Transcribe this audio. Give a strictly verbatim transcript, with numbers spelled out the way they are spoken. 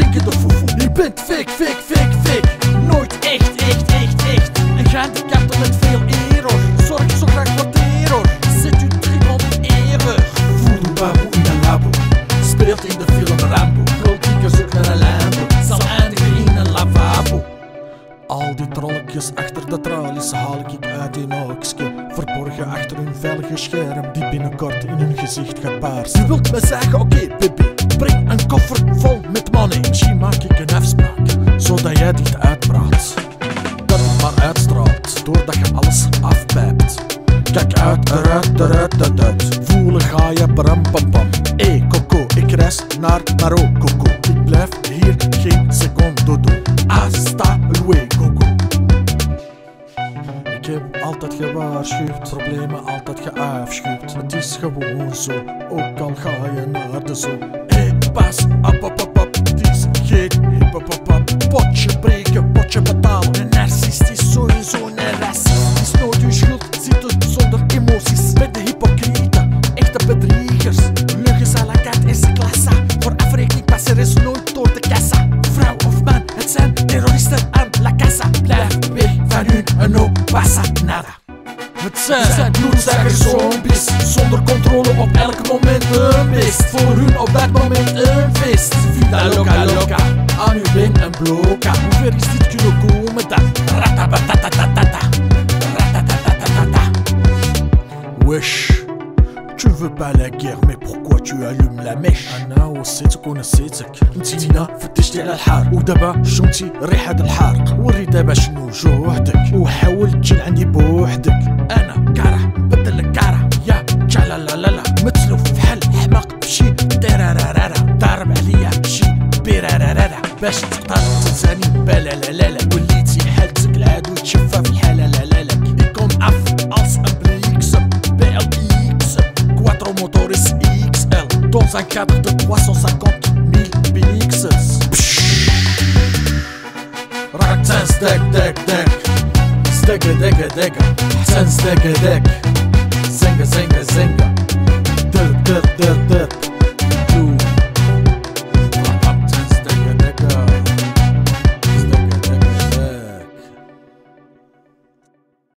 dikke de foefoe. Je bent fake, fake, fake, fake. Nooit echt, echt, echt, echt. Een gehandicapte met veel error. Zorg zo graag voor terror. Zet u driehonderd eeuwig. Voodoo baboe in een labo. Speelt in de film Rambo. Golddiggers zoekt naar een Lambo. Zal eindigen in een lavabo. Al die trolletjes achter de tralies haal ik uit in oogstje. Verborgen achter hun veilige scherm die binnenkort in hun gezicht gaat paarsen. Je wilt me zeggen, oké okay, baby, breng een koffer vol met money. Misschien maak ik een afspraak, zodat jij dit uitpraat. Dat het maar uitstraalt, doordat je alles afpijpt. Kijk uit, eruit, eruit, eruit. Voelen ga je bram pam pam. Hé Coco, ik reis naar Marokko. Ik blijf hier geen seconde doen. Hasta luego. Ik heb altijd gewaarschuwd, problemen altijd geafschuwd. Het is gewoon zo, ook al ga je naar de zoo. Hé, pas, op, op, op, op. Het is geen hip, op, op, op. Potje breken, potje betalen. Een narcist is sowieso een racist. Is nooit uw schuld, zit het zonder emoties. Met de hypocrieten, echte bedriegers. Leugens à la carte is klassa. Voor afrekening passen is nooit door de kassa. Vrouw of man, het zijn terroristen aan la casa. Blijf weg van hun, een no passa nada. Het zijn, zijn bloedzuigers zombies, zonder controle op elk moment een beest. Voor hun op dat moment een feest. Vida loca loca, aan uw been een bloka. Hoe ver is dit kunnen komen dan? Ratatatatata, ratatatatata. Wesh, tu veux pas la guerre, mais pourquoi tu allumes la mèche? أنا وصيتك ونسيتك، انتينا فتشتي على الحار ودابا شمتي ريحة الحارق. وري دابا شنو جهدك وحاول تجي عندي بوحدك. أنا كاره نبدل لك كاره يا جالا لا لا لا. متلوف بحال حماق بشي تيرارارارا. ضارب عليا شي بيرارارارا. باش تقدر تنساني بلا لا لا لا. وليتي حالتك العدو تشفى في الحالة لا لا لا. يكون اف als een bliksem B L I X M Quattro motores X L dans un cadre de trois cent cinquante mille pixels. Rakten stek dek dek. Stekke dekke dekke. Sen stekke dek. Zenga zenga zenga. Dir dir dir dir.